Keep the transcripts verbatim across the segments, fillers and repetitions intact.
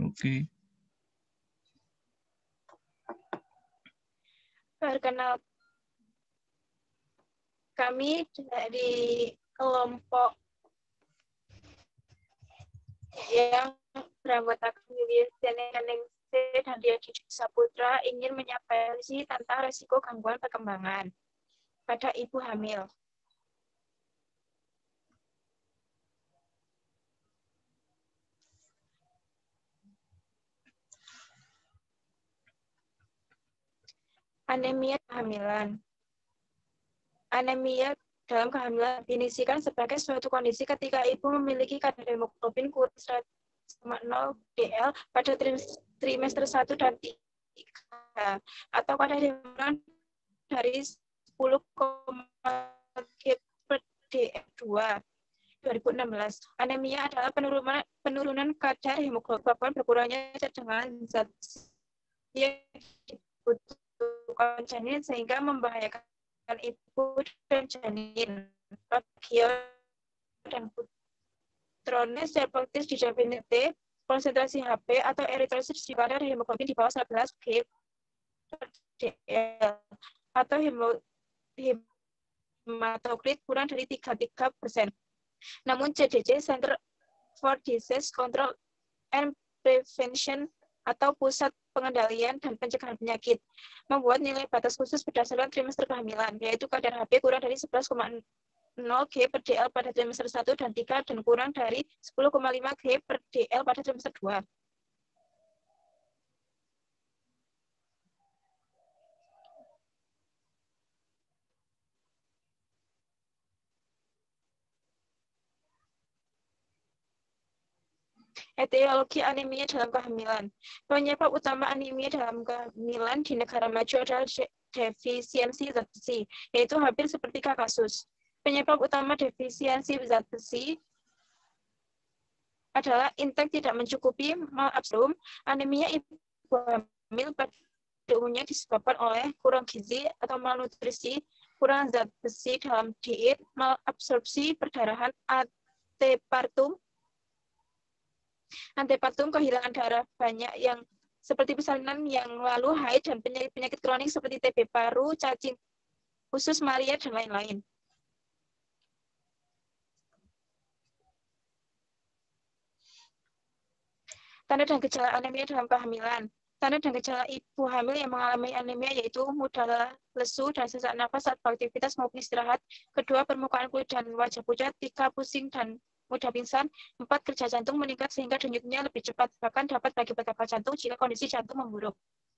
Oke. Perkenal kami dari kelompok yang beranggotakan William Ningsih dan Diadi Saputra ingin menyampaikan tentang risiko gangguan perkembangan pada ibu hamil. Anemia kehamilan. Anemia dalam kehamilan definisikan sebagai suatu kondisi ketika ibu memiliki kadar hemoglobin kurang seratus koma nol ml pada trimester satu dan tiga atau pada hemoglobin dari sepuluh koma lima G per D F dua dua ribu enam belas. Anemia adalah penurunan penurunan kadar hemoglobin berkurangnya cadangan zat yang dibutuhkan janin sehingga membahayakan ibu dan janin. Bagio dan putrones serpoktis dijabenete konsentrasi H B atau eritrosit di kadar hemoglobin di bawah sebelas G per D L atau hematokrit kurang dari tiga puluh tiga persen. Namun C D C, Center for Disease Control and Prevention atau Pusat Pengendalian dan Pencegahan Penyakit, membuat nilai batas khusus berdasarkan trimester kehamilan, yaitu kadar H B kurang dari sebelas koma nol G per D L pada trimester satu dan tiga dan kurang dari sepuluh koma lima G per D L pada trimester dua. Etiologi anemia dalam kehamilan. Penyebab utama anemia dalam kehamilan di negara maju adalah defisiensi zat besi, yaitu hampir sepertiga kasus. Penyebab utama defisiensi zat besi adalah intake tidak mencukupi, malabsorpsi. Anemia ibu hamil pada umumnya disebabkan oleh kurang gizi atau malnutrisi, kurang zat besi dalam diet, malabsorpsi, perdarahan, antepartum, Antepartum, kehilangan darah banyak yang seperti persalinan yang lalu, haid, dan penyakit-penyakit kronik seperti T B paru, cacing usus, malaria, dan lain-lain. Tanda dan gejala anemia dalam kehamilan. Tanda dan gejala ibu hamil yang mengalami anemia yaitu mudah lesu dan sesak nafas saat beraktivitas maupun istirahat. Kedua, permukaan kulit dan wajah pucat. Tiga, pusing dan mudah pingsan. Empat, kerja jantung meningkat sehingga denyutnya lebih cepat, bahkan dapat berakibat jantung jika kondisi jantung memburuk.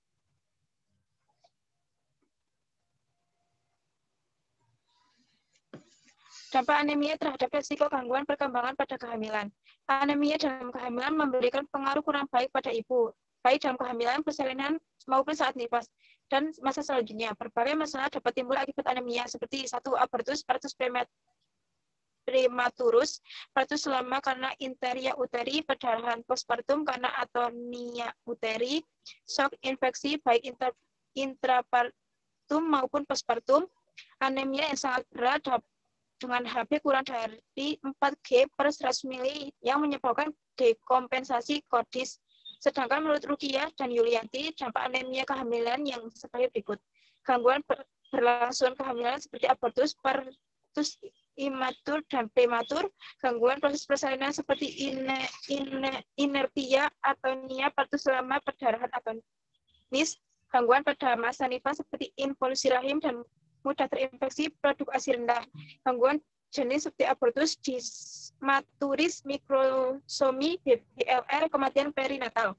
Dampak anemia terhadap risiko gangguan perkembangan pada kehamilan. Anemia dalam kehamilan memberikan pengaruh kurang baik pada ibu, baik dalam kehamilan, persalinan, maupun saat nifas, dan masa selanjutnya. Berbagai masalah dapat timbul akibat anemia, seperti satu abortus, partus prematurus, partus lama karena interia uteri, perdarahan postpartum karena atonia uteri, shock infeksi baik intrapartum maupun postpartum, anemia yang sangat berat dengan H B kurang dari empat G per seratus mililiter yang menyebabkan dekompensasi kordis. Sedangkan menurut Rukiah dan Yulianti, dampak anemia kehamilan yang sebagai berikut. Gangguan berlangsungan kehamilan seperti abortus, partus imatur, dan prematur, gangguan proses persalinan seperti ine, ine, inertia, atonia, partus lama, perdarahan atonis, gangguan pada masa nifas seperti involusi rahim dan mudah terinfeksi produk ASI rendah, gangguan jenis seperti abortus, dismaturis, mikrosomi, B B L R, kematian perinatal.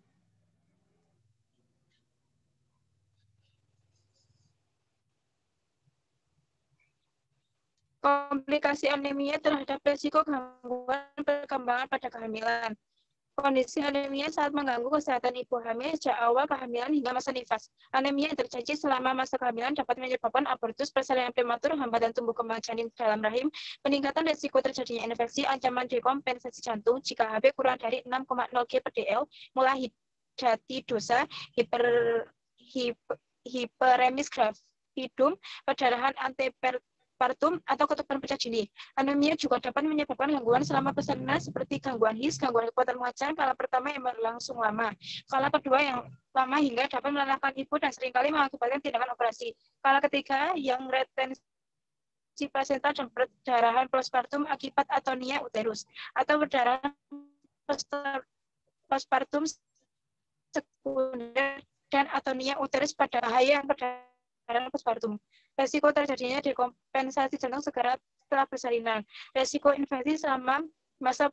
Komplikasi anemia terhadap risiko gangguan perkembangan pada kehamilan. Kondisi anemia saat mengganggu kesehatan ibu hamil sejak awal kehamilan hingga masa nifas. Anemia yang terjadi selama masa kehamilan dapat menyebabkan abortus, persalinan prematur, hambatan tumbuh kembang janin dalam rahim, peningkatan risiko terjadinya infeksi, ancaman dekompensasi jantung jika H B kurang dari enam koma nol G per D L, mulai hidatidosa, hiper, hiper, hiperemis gravidum, perdarahan antepartum postpartum atau ketuban pecah dini. Anemia juga dapat menyebabkan gangguan selama persalinan seperti gangguan H I S, gangguan kekuatan mengajar, kala pertama yang berlangsung lama, kala kedua yang lama hingga dapat melelahkan ibu dan seringkali mengakibatkan tindakan operasi. Kala ketiga yang retensi plasenta dan perdarahan postpartum akibat atonia uterus atau perdarahan postpartum sekunder dan atonia uterus pada bahaya yang perdarahan postpartum. Resiko terjadinya dekompensasi jantung segera setelah persalinan. Resiko infeksi selama masa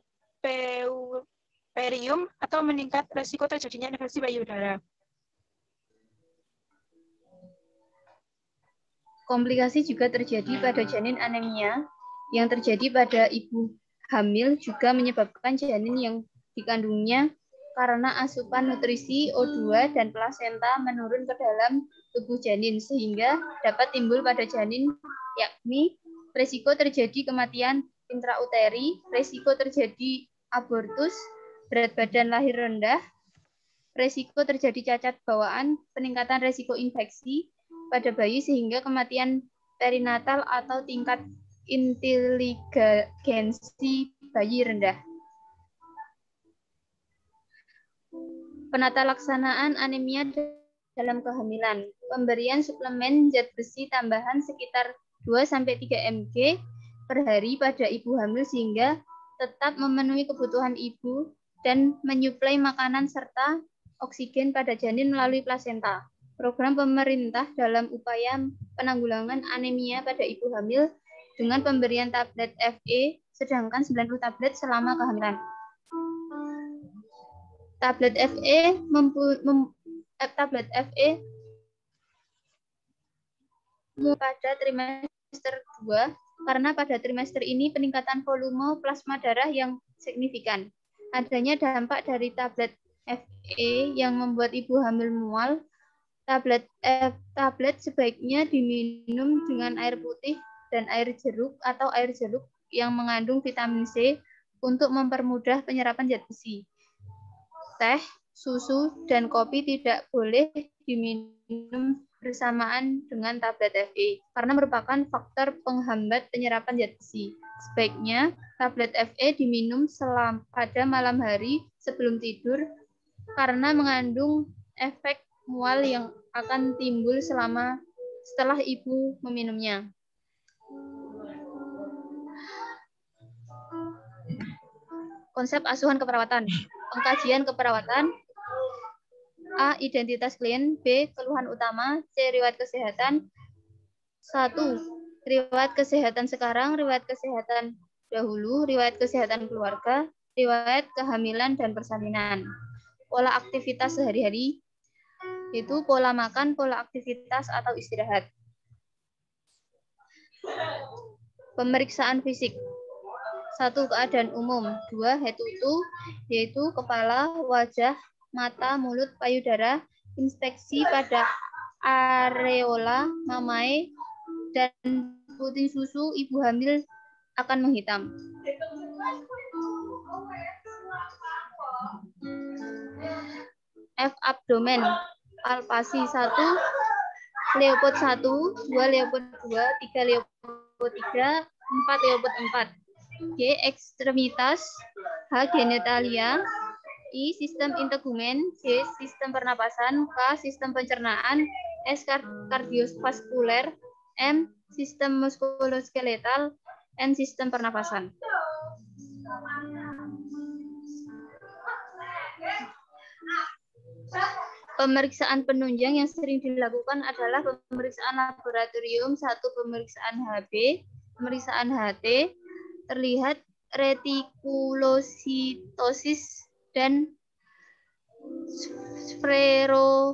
perium atau meningkat resiko terjadinya infeksi payudara. Komplikasi juga terjadi pada janin anemia yang terjadi pada ibu hamil juga menyebabkan janin yang dikandungnya karena asupan nutrisi O dua dan plasenta menurun ke dalam tubuh janin sehingga dapat timbul pada janin yakni risiko terjadi kematian intrauteri, risiko terjadi abortus, berat badan lahir rendah, risiko terjadi cacat bawaan, peningkatan risiko infeksi pada bayi sehingga kematian perinatal atau tingkat inteligensi bayi rendah. Penata laksanaan anemia dalam kehamilan. Pemberian suplemen zat besi tambahan sekitar dua sampai tiga mg per hari pada ibu hamil sehingga tetap memenuhi kebutuhan ibu dan menyuplai makanan serta oksigen pada janin melalui plasenta. Program pemerintah dalam upaya penanggulangan anemia pada ibu hamil dengan pemberian tablet F E sedangkan sembilan puluh tablet selama kehamilan. Tablet F E mempu, mem, tablet F E pada trimester dua karena pada trimester ini peningkatan volume plasma darah yang signifikan. Adanya dampak dari tablet F E yang membuat ibu hamil mual. Tablet F, tablet sebaiknya diminum dengan air putih dan air jeruk atau air jeruk yang mengandung vitamin C untuk mempermudah penyerapan zat besi. Teh, susu, dan kopi tidak boleh diminum bersamaan dengan tablet F E karena merupakan faktor penghambat penyerapan zat besi. Sebaiknya tablet F E diminum selama pada malam hari sebelum tidur karena mengandung efek mual yang akan timbul selama setelah ibu meminumnya. Konsep asuhan keperawatan. Pengkajian keperawatan. A. Identitas klien. B. Keluhan utama. C. Riwayat kesehatan. Satu. Riwayat kesehatan sekarang, riwayat kesehatan dahulu, riwayat kesehatan keluarga, riwayat kehamilan dan persalinan. Pola aktivitas sehari-hari, yaitu pola makan, pola aktivitas atau istirahat. Pemeriksaan fisik. Satu, keadaan umum. Dua, head to toe, yaitu kepala, wajah, mata, mulut, payudara, inspeksi pada areola, mamae, dan puting susu ibu hamil akan menghitam. F, abdomen. Palpasi satu, Leopard satu, dua Leopard dua, tiga Leopard tiga, empat Leopard empat. G. Ekstremitas. H. Genitalia. I. Sistem integumen. J. Sistem pernapasan. K. Sistem pencernaan. S. Kardiovaskuler. M. Sistem muskuloskeletal. N. Sistem pernapasan. Pemeriksaan penunjang yang sering dilakukan adalah pemeriksaan laboratorium, satu pemeriksaan H B, pemeriksaan H T, terlihat retikulositosis dan sfero,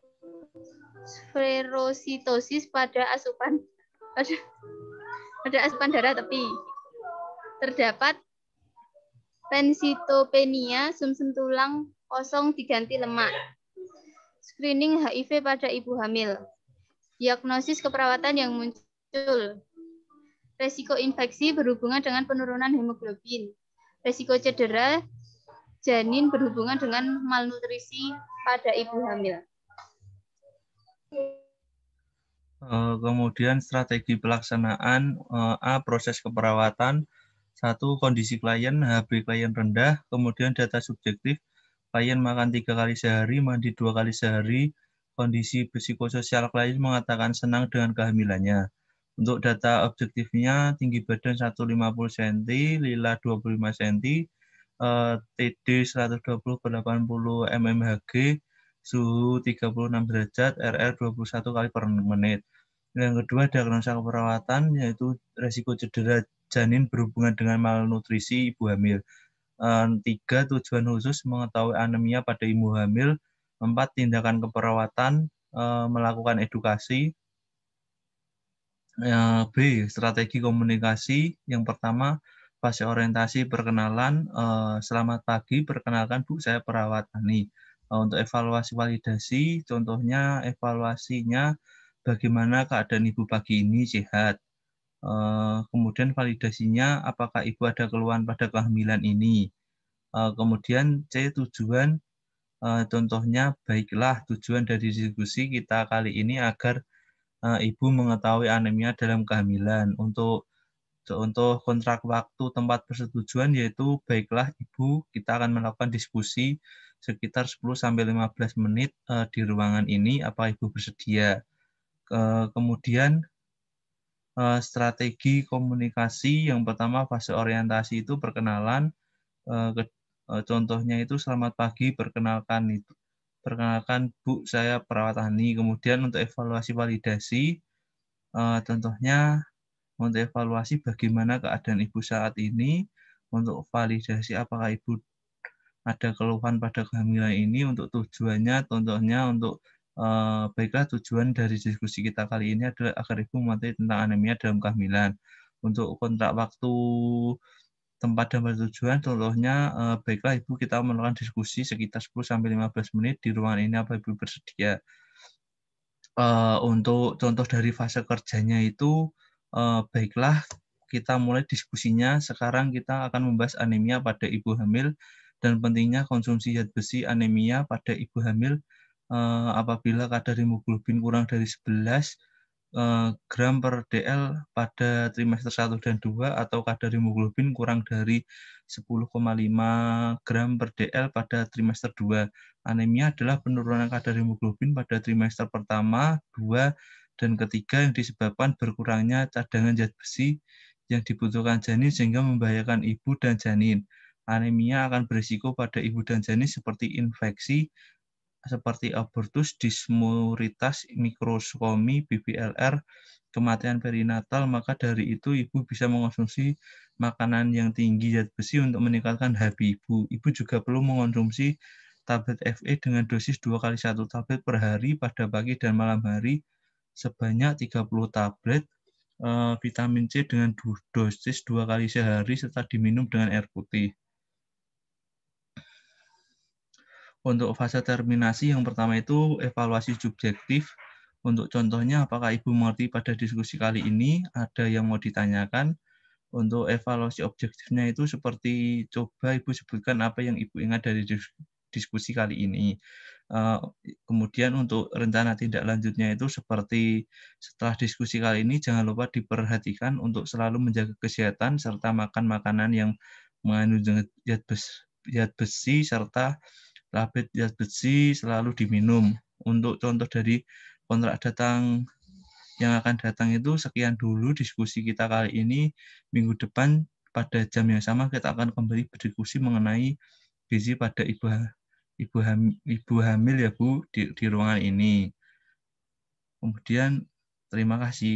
sferositosis pada asupan pada, pada asupan darah tepi. Terdapat pensitopenia, sumsum tulang kosong diganti lemak. Screening H I V pada ibu hamil. Diagnosis keperawatan yang muncul. Resiko infeksi berhubungan dengan penurunan hemoglobin. Resiko cedera janin berhubungan dengan malnutrisi pada ibu hamil. Uh, kemudian strategi pelaksanaan uh, A. Proses keperawatan. Satu, kondisi klien, H B klien rendah, kemudian data subjektif, klien makan tiga kali sehari, mandi dua kali sehari, kondisi psikososial klien mengatakan senang dengan kehamilannya. Untuk data objektifnya, tinggi badan seratus lima puluh sentimeter, lila dua puluh lima sentimeter, uh, T D seratus dua puluh per delapan puluh mmHg, suhu tiga puluh enam derajat, R R dua puluh satu kali per menit. Yang kedua, diagnosa keperawatan, yaitu resiko cedera janin berhubungan dengan malnutrisi ibu hamil. Tiga, tujuan khusus mengetahui anemia pada ibu hamil. Empat, tindakan keperawatan, melakukan edukasi. B, strategi komunikasi. Yang pertama, fase orientasi perkenalan. Selamat pagi, perkenalkan Bu, saya perawat Ani. Untuk evaluasi validasi, contohnya evaluasinya bagaimana keadaan ibu pagi ini, sehat. Kemudian validasinya, apakah ibu ada keluhan pada kehamilan ini. Kemudian C, tujuan, contohnya baiklah tujuan dari diskusi kita kali ini agar ibu mengetahui anemia dalam kehamilan. Untuk untuk kontrak waktu tempat persetujuan, yaitu baiklah ibu, kita akan melakukan diskusi sekitar sepuluh sampai lima belas menit di ruangan ini, apa ibu bersedia. Kemudian strategi komunikasi, yang pertama fase orientasi itu perkenalan, contohnya itu selamat pagi, perkenalkan itu perkenalkan Bu, saya perawat Ani. Kemudian untuk evaluasi validasi, contohnya untuk evaluasi bagaimana keadaan ibu saat ini. Untuk validasi apakah ibu ada keluhan pada kehamilan ini. Untuk tujuannya, contohnya untuk eh, baiklah tujuan dari diskusi kita kali ini adalah agar ibu mengetahui tentang anemia dalam kehamilan. Untuk kontrak waktu tempat dan tujuan, contohnya eh, baiklah ibu, kita melakukan diskusi sekitar sepuluh sampai lima belas menit di ruangan ini, apa ibu bersedia. Uh, untuk contoh dari fase kerjanya itu, uh, baiklah kita mulai diskusinya. Sekarang kita akan membahas anemia pada ibu hamil dan pentingnya konsumsi zat besi anemia pada ibu hamil uh, apabila kadar hemoglobin kurang dari sebelas uh, gram per dl pada trimester satu dan dua, atau kadar hemoglobin kurang dari sepuluh koma lima gram per dl pada trimester dua. Anemia adalah penurunan kadar hemoglobin pada trimester pertama, dua, dan ketiga yang disebabkan berkurangnya cadangan zat besi yang dibutuhkan janin sehingga membahayakan ibu dan janin. Anemia akan berisiko pada ibu dan janin seperti infeksi, seperti abortus, dismuritas, mikroskomi, B B L R, kematian perinatal. Maka dari itu ibu bisa mengonsumsi makanan yang tinggi zat besi untuk meningkatkan H B ibu. Ibu juga perlu mengonsumsi tablet F E dengan dosis dua kali satu tablet per hari pada pagi dan malam hari sebanyak tiga puluh tablet. Eh, vitamin C dengan dosis dua kali sehari serta diminum dengan air putih. Untuk fase terminasi, yang pertama itu evaluasi subjektif. Untuk contohnya, apakah ibu mengerti pada diskusi kali ini? Ada yang mau ditanyakan? Untuk evaluasi objektifnya itu seperti, coba ibu sebutkan apa yang ibu ingat dari diskusi kali ini. Kemudian untuk rencana tindak lanjutnya itu seperti, setelah diskusi kali ini jangan lupa diperhatikan untuk selalu menjaga kesehatan serta makan makanan yang mengandung zat besi, zat besi serta tablet zat besi selalu diminum. Untuk contoh dari kontrak datang yang akan datang itu sekian dulu diskusi kita kali ini. Minggu depan pada jam yang sama kita akan kembali berdiskusi mengenai gizi pada ibu ibu hamil, ibu hamil ya Bu, di, di ruangan ini. Kemudian terima kasih.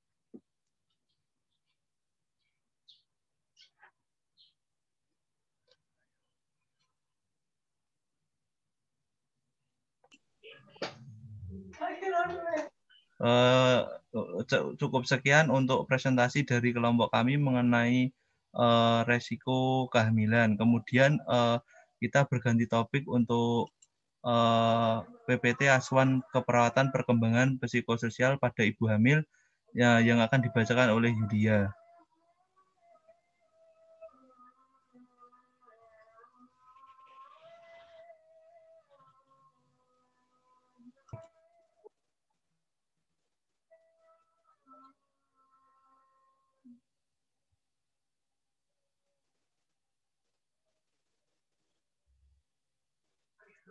Uh, cukup sekian untuk presentasi dari kelompok kami mengenai uh, resiko kehamilan. Kemudian uh, kita berganti topik untuk uh, P P T Asuhan Keperawatan Perkembangan Psikososial pada Ibu Hamil ya, yang akan dibacakan oleh Yudia.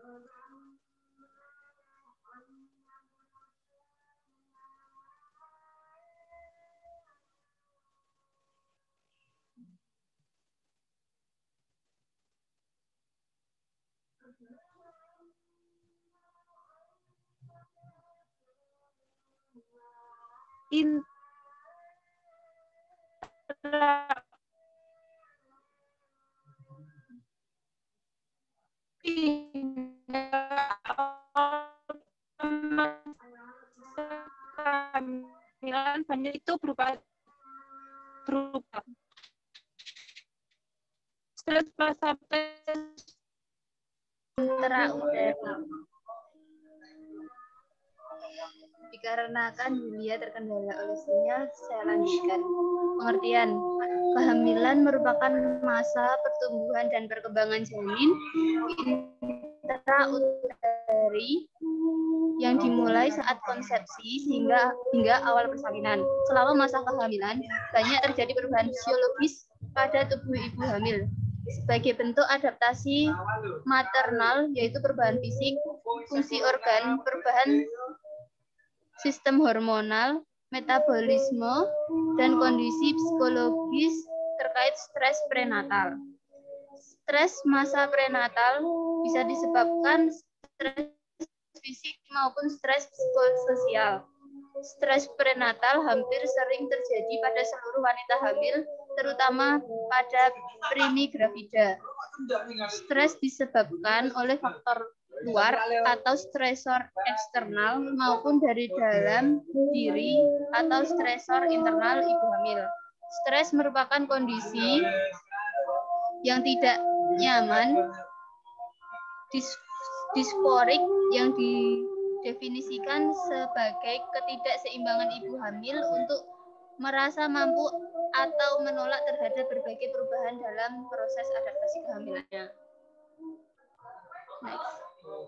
kehamilan banyak itu berupa berupa stres intraudara. Dikarenakan Julia terkendala oleh sinyal, saya lanjutkan. Pengertian. Kehamilan merupakan masa pertumbuhan dan perkembangan janin intrauteri yang dimulai saat konsepsi hingga hingga awal persalinan. Selama masa kehamilan, banyak terjadi perubahan fisiologis pada tubuh ibu hamil. Sebagai bentuk adaptasi maternal, yaitu perubahan fisik, fungsi organ, perubahan sistem hormonal, metabolisme, dan kondisi psikologis terkait stres prenatal. Stres masa prenatal bisa disebabkan stres fisik maupun stres psikososial. Stres prenatal hampir sering terjadi pada seluruh wanita hamil, terutama pada primigravida. Stres disebabkan oleh faktor luar atau stresor eksternal maupun dari dalam diri atau stresor internal ibu hamil. Stres merupakan kondisi yang tidak nyaman, dis disforik yang didefinisikan sebagai ketidakseimbangan ibu hamil untuk merasa mampu atau menolak terhadap berbagai perubahan dalam proses adaptasi kehamilannya. Next.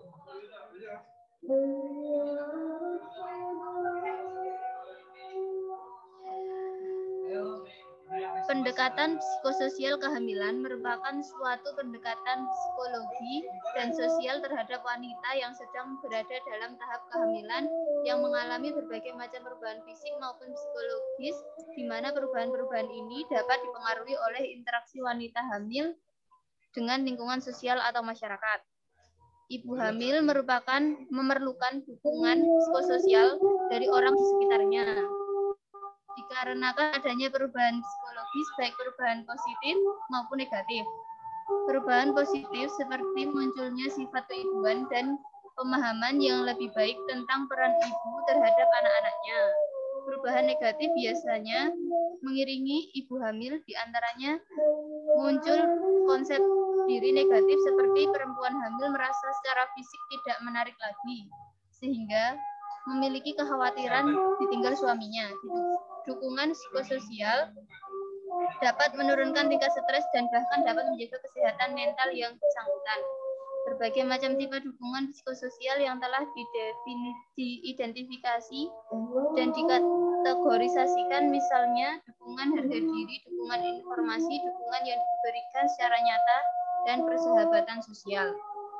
Pendekatan psikososial kehamilan merupakan suatu pendekatan psikologi dan sosial terhadap wanita yang sedang berada dalam tahap kehamilan yang mengalami berbagai macam perubahan fisik maupun psikologis, di mana perubahan-perubahan ini dapat dipengaruhi oleh interaksi wanita hamil dengan lingkungan sosial atau masyarakat. Ibu hamil merupakan memerlukan dukungan psikososial dari orang di sekitarnya. Dikarenakan adanya perubahan psikologis, baik perubahan positif maupun negatif. Perubahan positif seperti munculnya sifat keibuan dan pemahaman yang lebih baik tentang peran ibu terhadap anak-anaknya. Perubahan negatif biasanya mengiringi ibu hamil, diantaranya muncul konsep diri negatif seperti perempuan hamil merasa secara fisik tidak menarik lagi, sehingga memiliki kekhawatiran ditinggal suaminya. Dukungan psikososial dapat menurunkan tingkat stres dan bahkan dapat menjaga kesehatan mental yang bersangkutan. Berbagai macam tipe dukungan psikososial yang telah diidentifikasi dan dikategorisasikan, misalnya dukungan harga diri, dukungan informasi, dukungan yang diberikan secara nyata, dan persahabatan sosial.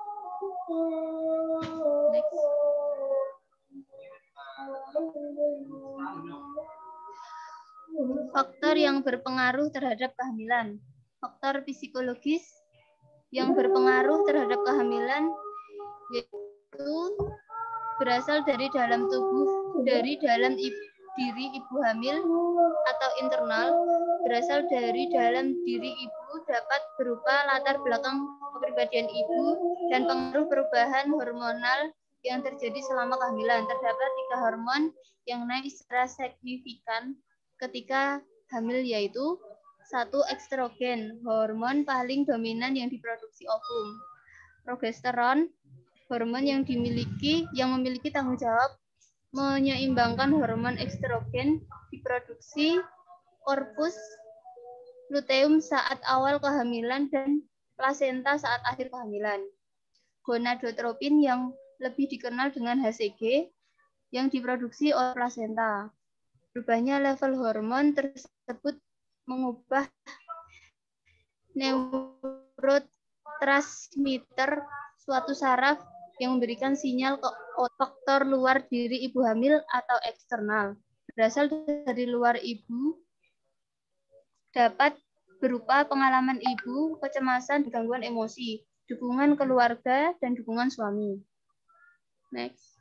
Next. Faktor yang berpengaruh terhadap kehamilan. Faktor psikologis yang berpengaruh terhadap kehamilan yaitu berasal dari dalam tubuh, dari dalam ibu, diri ibu hamil atau internal, berasal dari dalam diri ibu, dapat berupa latar belakang kepribadian ibu dan pengaruh perubahan hormonal yang terjadi selama kehamilan. Terdapat tiga hormon yang naik secara signifikan ketika hamil, yaitu satu, estrogen, hormon paling dominan yang diproduksi ovum. Progesteron, hormon yang dimiliki yang memiliki tanggung jawab menyeimbangkan hormon estrogen, diproduksi korpus luteum saat awal kehamilan dan plasenta saat akhir kehamilan. Gonadotropin yang lebih dikenal dengan H C G yang diproduksi oleh plasenta. Berubahnya level hormon tersebut mengubah neurotransmitter suatu saraf yang memberikan sinyal ke faktor luar diri ibu hamil atau eksternal berasal dari luar ibu dapat berupa pengalaman ibu, kecemasan, gangguan emosi, dukungan keluarga, dan dukungan suami. Next.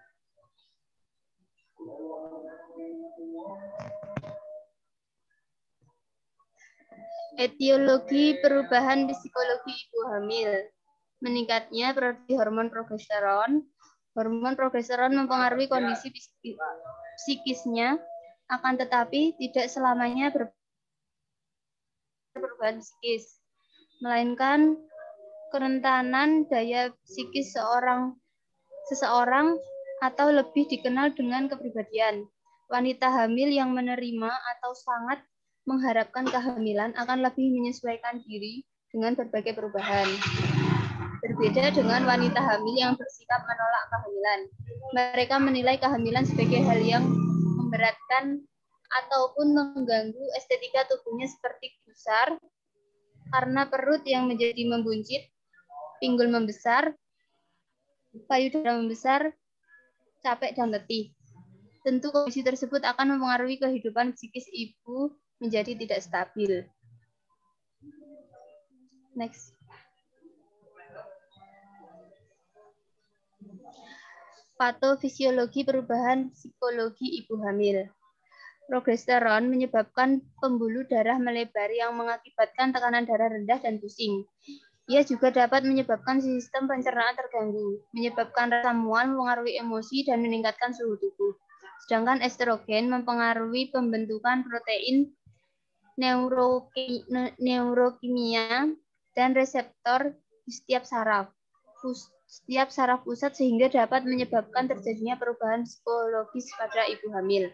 Etiologi perubahan psikologi ibu hamil. Meningkatnya produksi hormon progesteron. Hormon progesteron mempengaruhi kondisi psikisnya, akan tetapi tidak selamanya perubahan psikis, melainkan kerentanan daya psikis seorang seseorang atau lebih dikenal dengan kepribadian. Wanita hamil yang menerima atau sangat mengharapkan kehamilan akan lebih menyesuaikan diri dengan berbagai perubahan. Berbeda dengan wanita hamil yang bersikap menolak kehamilan. Mereka menilai kehamilan sebagai hal yang memberatkan ataupun mengganggu estetika tubuhnya seperti gusar, karena perut yang menjadi membuncit, pinggul membesar, payudara membesar, capek dan letih. Tentu kondisi tersebut akan mempengaruhi kehidupan psikis ibu menjadi tidak stabil. Next. Patofisiologi perubahan psikologi ibu hamil. Progesteron menyebabkan pembuluh darah melebar yang mengakibatkan tekanan darah rendah dan pusing. Ia juga dapat menyebabkan sistem pencernaan terganggu, menyebabkan rasa mual, mempengaruhi emosi, dan meningkatkan suhu tubuh. Sedangkan estrogen mempengaruhi pembentukan protein, neurokimia, dan reseptor di setiap saraf. Setiap saraf pusat sehingga dapat menyebabkan terjadinya perubahan psikologis pada ibu hamil.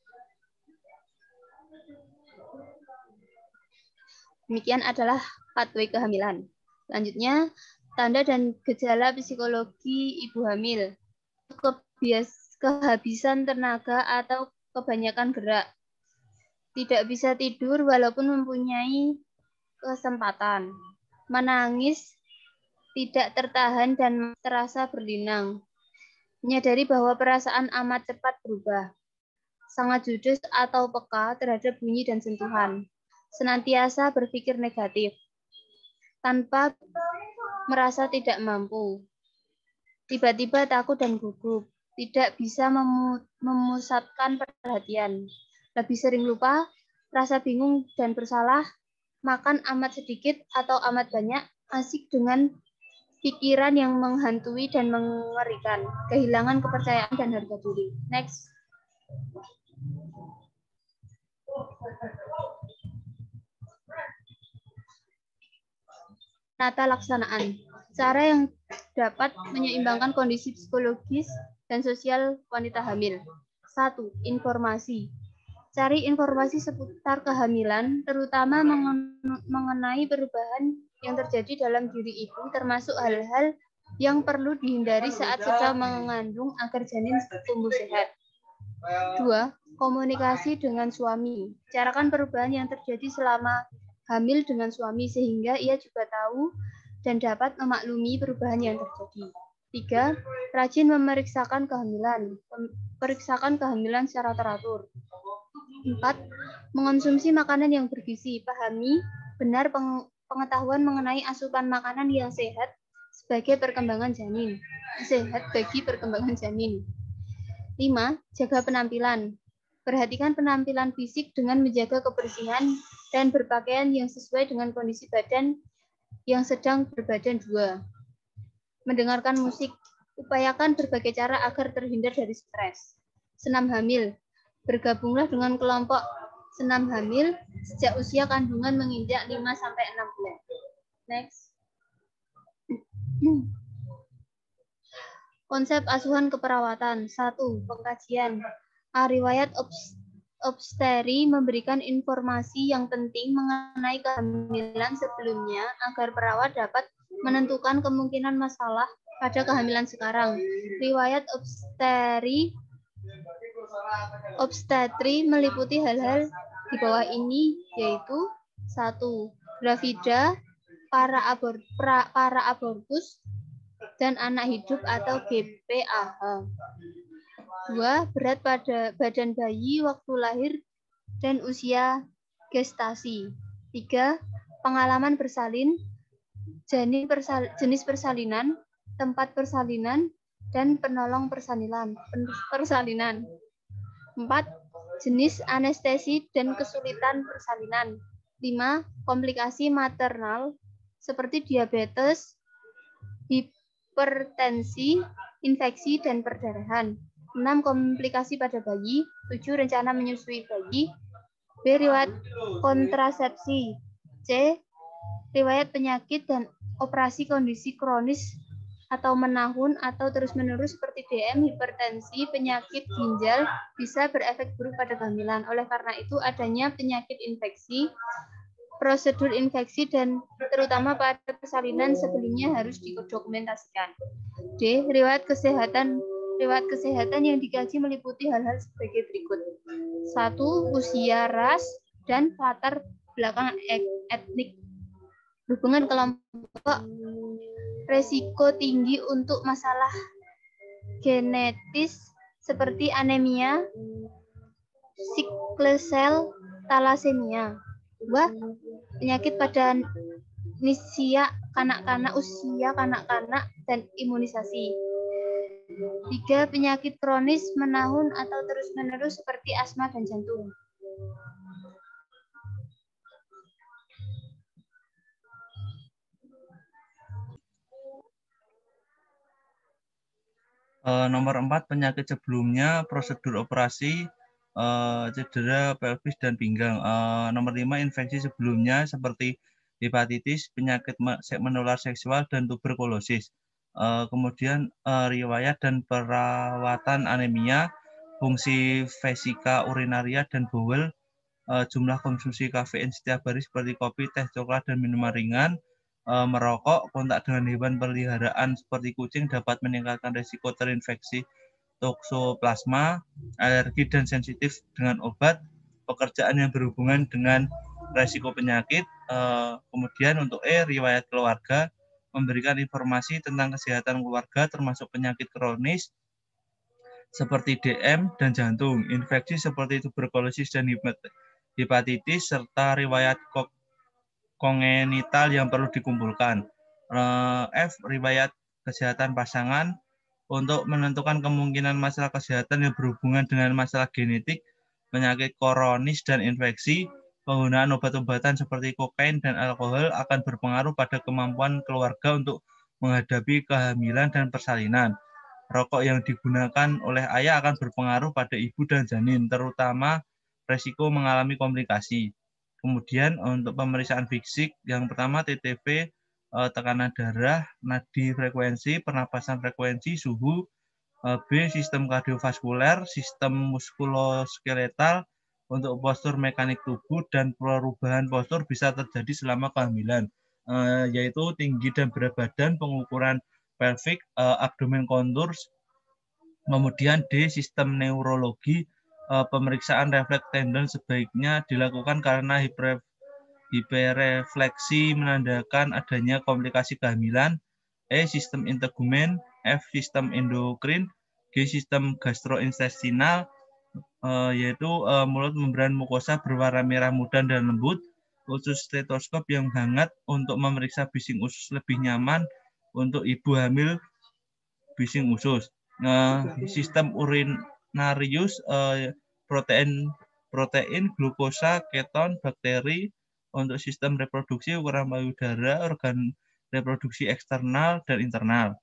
Demikian adalah pathway kehamilan. Selanjutnya, tanda dan gejala psikologi ibu hamil. Kebias, kehabisan tenaga atau kebanyakan gerak. Tidak bisa tidur walaupun mempunyai kesempatan. Menangis, tidak tertahan dan terasa berlinang. Menyadari bahwa perasaan amat cepat berubah. Sangat judes atau peka terhadap bunyi dan sentuhan. Senantiasa berpikir negatif. Tanpa merasa tidak mampu. Tiba-tiba takut dan gugup. Tidak bisa memusatkan perhatian. Lebih sering lupa, rasa bingung dan bersalah, makan amat sedikit atau amat banyak, asik dengan pikiran yang menghantui dan mengerikan, kehilangan kepercayaan dan harga diri. Next. Tata laksanaan. Cara yang dapat menyeimbangkan kondisi psikologis dan sosial wanita hamil. Satu. Informasi. Cari informasi seputar kehamilan, terutama mengenai perubahan yang terjadi dalam diri ibu, termasuk hal-hal yang perlu dihindari saat sedang mengandung agar janin tumbuh sehat. Dua, komunikasi dengan suami. Bicarakan perubahan yang terjadi selama hamil dengan suami sehingga ia juga tahu dan dapat memaklumi perubahan yang terjadi. Tiga, rajin memeriksakan kehamilan. Periksakan kehamilan secara teratur. Empat, mengonsumsi makanan yang bergizi. Pahami benar pengetahuan mengenai asupan makanan yang sehat sebagai perkembangan janin. Sehat bagi perkembangan janin. Lima, jaga penampilan. Perhatikan penampilan fisik dengan menjaga kebersihan dan berpakaian yang sesuai dengan kondisi badan yang sedang berbadan dua. Mendengarkan musik. Upayakan berbagai cara agar terhindar dari stres. Senam hamil. Bergabunglah dengan kelompok senam hamil sejak usia kandungan menginjak lima sampai enam bulan. Next. Konsep asuhan keperawatan. Satu. Pengkajian. Riwayat obstetri memberikan informasi yang penting mengenai kehamilan sebelumnya agar perawat dapat menentukan kemungkinan masalah pada kehamilan sekarang. Riwayat obstetri Obstetri meliputi hal-hal di bawah ini, yaitu satu. Gravida, para, abor, pra, para abortus, dan anak hidup atau G P A H. Dua, berat pada badan bayi waktu lahir dan usia gestasi. Tiga, pengalaman bersalin, jenis, persal, jenis persalinan, tempat persalinan, dan penolong persalinan. persalinan. Empat, jenis anestesi dan kesulitan persalinan. Lima, komplikasi maternal seperti diabetes, hipertensi, infeksi, dan perdarahan. Enam, komplikasi pada bayi. Tujuh, rencana menyusui bayi. B, riwayat kontrasepsi. C, riwayat penyakit dan operasi kondisi kronis atau menahun atau terus-menerus seperti D M, hipertensi, penyakit ginjal bisa berefek buruk pada kehamilan. Oleh karena itu, adanya penyakit infeksi, prosedur infeksi, dan terutama pada persalinan sebelumnya harus didokumentasikan. D, riwayat kesehatan riwayat kesehatan yang dikaji meliputi hal-hal sebagai berikut. Satu, usia, ras, dan latar belakang etnik. Hubungan kelompok, resiko tinggi untuk masalah genetis seperti anemia, sickle cell, thalassemia. Dua, penyakit pada usia kanak-kanak, usia kanak-kanak, dan imunisasi. Tiga, penyakit kronis menahun atau terus-menerus seperti asma dan jantung. Uh, nomor empat, penyakit sebelumnya, prosedur operasi, uh, cedera pelvis dan pinggang. Uh, nomor lima, infeksi sebelumnya seperti hepatitis, penyakit menular seksual, dan tuberkulosis. Uh, kemudian uh, riwayat dan perawatan anemia, fungsi vesika urinaria dan bowel, uh, jumlah konsumsi kafein setiap hari seperti kopi, teh, coklat, dan minuman ringan. Uh, merokok, kontak dengan hewan peliharaan seperti kucing dapat meningkatkan risiko terinfeksi toksoplasma, alergi dan sensitif dengan obat, pekerjaan yang berhubungan dengan risiko penyakit. Uh, kemudian untuk E, riwayat keluarga, memberikan informasi tentang kesehatan keluarga termasuk penyakit kronis seperti D M dan jantung, infeksi seperti tuberkulosis dan hepatitis, serta riwayat kongenital yang perlu dikumpulkan. F, riwayat kesehatan pasangan untuk menentukan kemungkinan masalah kesehatan yang berhubungan dengan masalah genetik, penyakit kronis dan infeksi. Penggunaan obat-obatan seperti kokain dan alkohol akan berpengaruh pada kemampuan keluarga untuk menghadapi kehamilan dan persalinan. Rokok yang digunakan oleh ayah akan berpengaruh pada ibu dan janin, terutama resiko mengalami komplikasi. Kemudian untuk pemeriksaan fisik, yang pertama T T P, tekanan darah, nadi frekuensi, pernapasan frekuensi, suhu. B, sistem kardiovaskuler, sistem muskuloskeletal. Untuk postur mekanik tubuh dan perubahan postur bisa terjadi selama kehamilan, yaitu tinggi dan berat badan, pengukuran pelvik, abdomen kontur. Kemudian D, sistem neurologi, pemeriksaan refleks tendon sebaiknya dilakukan karena hiper, hiperrefleksi menandakan adanya komplikasi kehamilan. E, sistem integumen. F, sistem endokrin. G, sistem gastrointestinal, yaitu mulut, membran, mukosa berwarna merah muda dan lembut. Usus stetoskop yang hangat untuk memeriksa bising usus lebih nyaman untuk ibu hamil bising usus. Sistem urinarius, protein protein, glukosa, keton, bakteri. Untuk sistem reproduksi, ukuran payudara, organ reproduksi eksternal dan internal.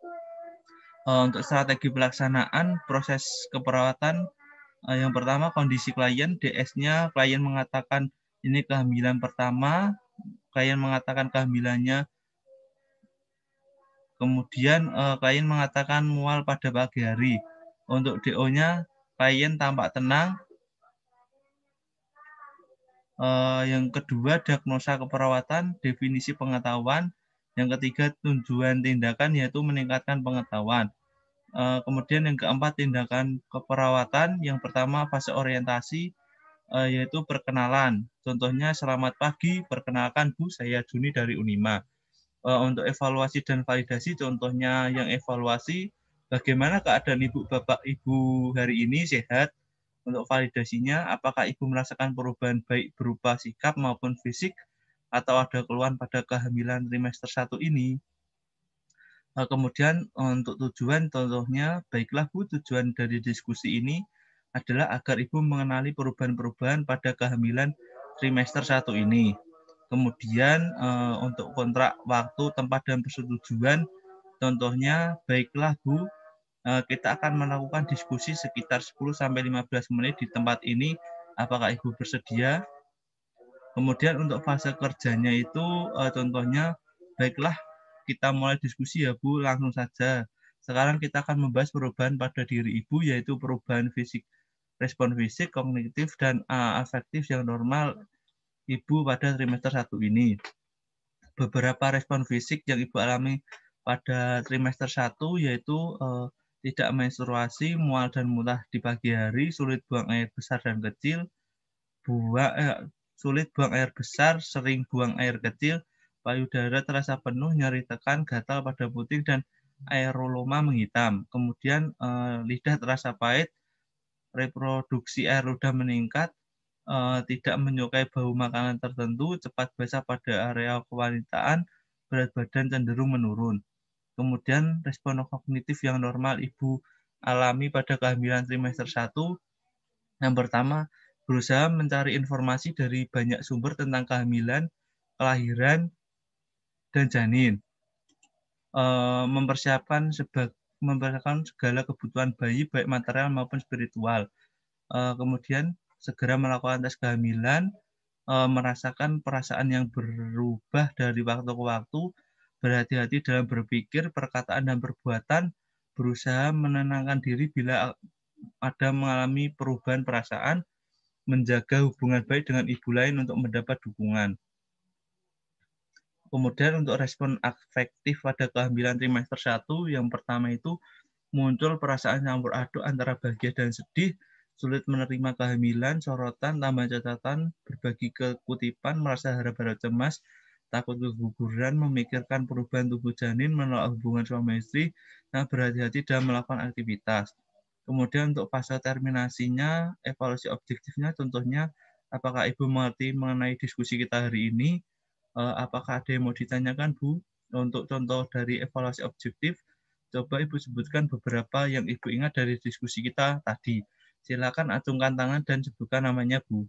Untuk strategi pelaksanaan proses keperawatan, yang pertama kondisi klien, D S-nya klien mengatakan ini kehamilan pertama, klien mengatakan kehamilannya, kemudian klien mengatakan mual pada pagi hari. Untuk D O-nya, klien tampak tenang. Uh, yang kedua, diagnosa keperawatan, definisi pengetahuan. Yang ketiga, tujuan tindakan, yaitu meningkatkan pengetahuan. Uh, kemudian yang keempat, tindakan keperawatan. Yang pertama, fase orientasi, uh, yaitu perkenalan. Contohnya, selamat pagi, perkenalkan Bu, saya Juni dari Unima. Uh, untuk evaluasi dan validasi, contohnya yang evaluasi, bagaimana keadaan ibu bapak ibu hari ini, sehat? Untuk validasinya, apakah ibu merasakan perubahan baik berupa sikap maupun fisik, atau ada keluhan pada kehamilan trimester satu ini? Uh, kemudian untuk tujuan, contohnya, baiklah Bu, tujuan dari diskusi ini adalah agar ibu mengenali perubahan-perubahan pada kehamilan trimester satu ini. Kemudian uh, untuk kontrak waktu, tempat, dan persetujuan, contohnya, baiklah Bu, uh, kita akan melakukan diskusi sekitar sepuluh sampai lima belas menit di tempat ini, apakah Ibu bersedia? Kemudian untuk fase kerjanya itu, uh, contohnya, baiklah kita mulai diskusi ya Bu, langsung saja. Sekarang kita akan membahas perubahan pada diri Ibu, yaitu perubahan fisik, respon fisik, kognitif, dan uh, afektif yang normal Ibu pada trimester satu ini. Beberapa respon fisik yang Ibu alami pada trimester satu yaitu eh, tidak menstruasi, mual dan muntah di pagi hari, sulit buang air besar dan kecil, buang, eh, sulit buang air besar, sering buang air kecil, payudara terasa penuh, nyeri tekan, gatal pada puting, dan aeroloma menghitam. Kemudian eh, lidah terasa pahit, reproduksi air ludah meningkat, Uh, tidak menyukai bau makanan tertentu, cepat basah pada area kewanitaan, berat badan cenderung menurun. Kemudian respon kognitif yang normal Ibu alami pada kehamilan trimester satu, yang pertama, berusaha mencari informasi dari banyak sumber tentang kehamilan, kelahiran, dan janin. Uh, mempersiapkan, sebag, mempersiapkan segala kebutuhan bayi, baik material maupun spiritual. Uh, kemudian segera melakukan tes kehamilan, e, merasakan perasaan yang berubah dari waktu ke waktu, berhati-hati dalam berpikir, perkataan, dan perbuatan, berusaha menenangkan diri bila ada mengalami perubahan perasaan, menjaga hubungan baik dengan ibu lain untuk mendapat dukungan. Kemudian untuk respon afektif pada kehamilan trimester satu, yang pertama itu muncul perasaan campur aduk antara bahagia dan sedih, sulit menerima kehamilan, sorotan, tambah catatan, berbagi kekutipan, merasa harap-harap cemas, takut keguguran, memikirkan perubahan tubuh janin, menolak hubungan suami istri, dan berhati-hati dalam melakukan aktivitas. Kemudian untuk fase terminasinya, evaluasi objektifnya, contohnya, apakah Ibu mengerti mengenai diskusi kita hari ini? Apakah ada yang mau ditanyakan, Bu? Untuk contoh dari evaluasi objektif, coba Ibu sebutkan beberapa yang Ibu ingat dari diskusi kita tadi. Silakan acungkan tangan dan sebutkan namanya, Bu.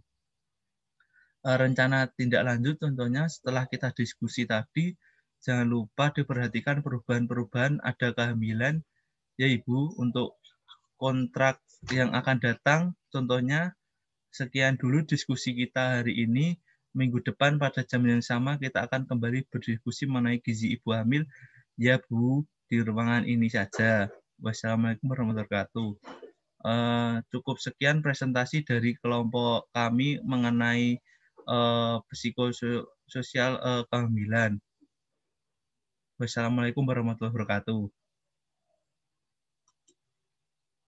Rencana tindak lanjut contohnya setelah kita diskusi tadi, jangan lupa diperhatikan perubahan-perubahan ada kehamilan, ya Ibu. Untuk kontrak yang akan datang, contohnya sekian dulu diskusi kita hari ini. Minggu depan pada jam yang sama kita akan kembali berdiskusi mengenai gizi ibu hamil, ya Bu, di ruangan ini saja. Wassalamualaikum warahmatullahi wabarakatuh. Uh, cukup sekian presentasi dari kelompok kami mengenai uh, psikososial uh, kehamilan. Wassalamualaikum warahmatullahi wabarakatuh.